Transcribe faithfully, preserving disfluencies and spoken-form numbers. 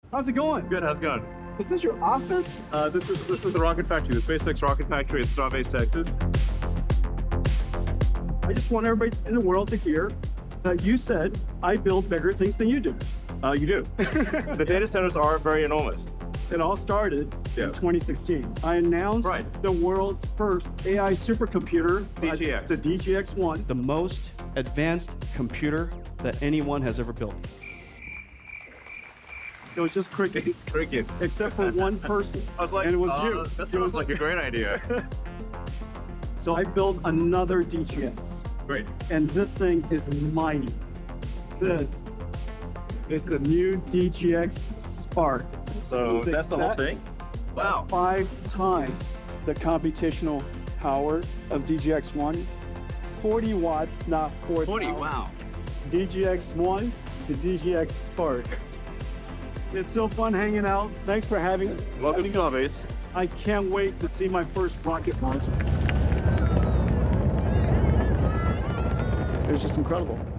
How's it going? Good, how's it going? Is this your office? Uh, this is this is the rocket factory, the SpaceX rocket factory at Starbase, Texas. I just want everybody in the world to hear that you said I build bigger things than you do. Uh, you do. The data centers are very enormous. It all started Yeah. in twenty sixteen. I announced Right. the world's first A I supercomputer, D G X. uh, the D G X one. The most advanced computer that anyone has ever built. It was just crickets, Crickets. except for one person. I was like, and it was uh, you. that It sounds was like a great idea. So I built another D G X, Great. and this thing is mighty. This is the new D G X Spark. So It's that's the whole exact- thing? Wow. Five times the computational power of D G X one. forty watts, not four thousand. forty, wow. D G X one to D G X Spark. It's so fun hanging out. Thanks for having me. Welcome to Starbase. I can't wait to see my first rocket launch. It was just incredible.